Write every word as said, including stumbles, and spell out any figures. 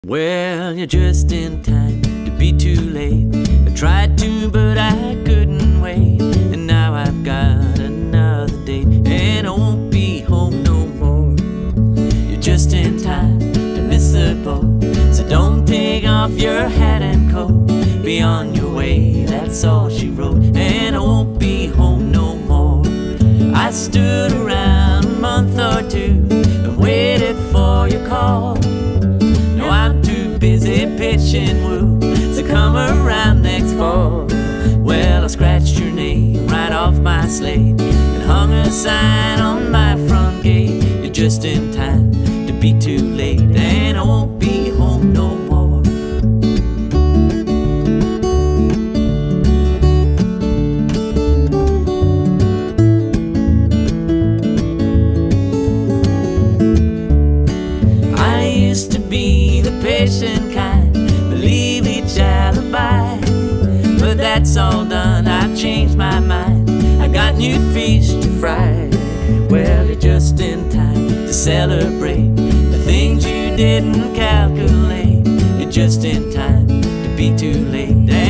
Well, you're just in time to be too late. I tried to, but I couldn't wait. And now I've got another date, and I won't be home no more. You're just in time to miss the boat, so don't take off your hat and coat. Be on your way, that's all she wrote. And I won't be home no more. I stood around a month or two and waited for your call. No, I'm too busy pitching woo, so come around next fall. Well, I scratched your name right off my slate and hung a sign on my front gate. You're just in time to be too late, and I won't be home no more. I used to be the patient kind, believe each alibi, but that's all done, I've changed my mind. I got new fish to fry. Well, you're just in time to celebrate the things you didn't calculate. You're just in time to be too late.